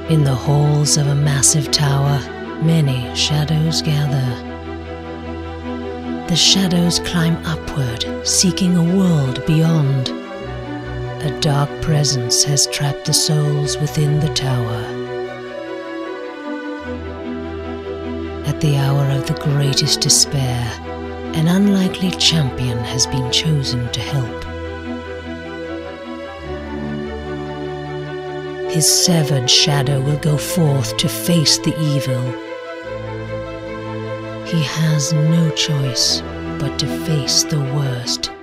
In the halls of a massive tower, many shadows gather. The shadows climb upward, seeking a world beyond. A dark presence has trapped the souls within the tower. At the hour of the greatest despair, an unlikely champion has been chosen to help. His severed shadow will go forth to face the evil. He has no choice but to face the worst